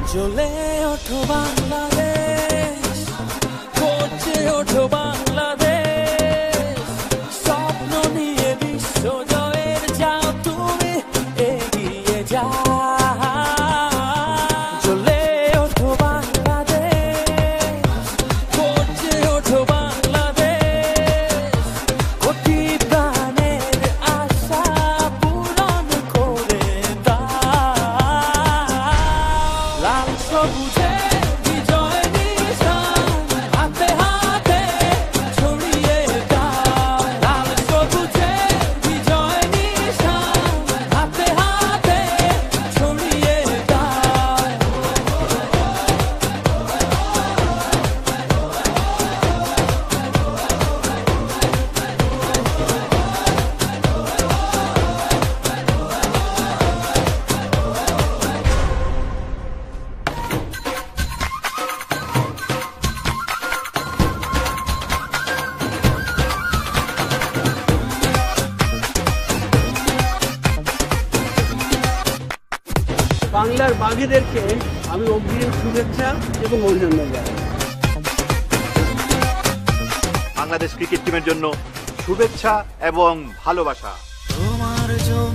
জ্বলে ওঠো বাংলাদেশ, গর্জে ওঠো বাংলাদেশ, স্বপ্ন নিয়ে বিশ্ব জয়ের যাও তুমি এগিয়ে যাও। জ্বলে ওঠো বাংলাদেশ, গর্জে ওঠো বাংলাদেশ, কোটি প্রাণের আশা পূরণ করে দাও। লাল সবুজে বিজয় নিশান হাতে হাতে ছড়িয়ে দাও। লাল সবুজে বিজয় নিশান হাতে হাতে ছড়িয়ে দাও। বাংলার বাঘেদেরকে আমি অগ্রিম শুভেচ্ছা এবং অভিনন্দন জানাই। বাংলাদেশ ক্রিকেট টিমের জন্য শুভেচ্ছা এবং ভালোবাসা। তোমার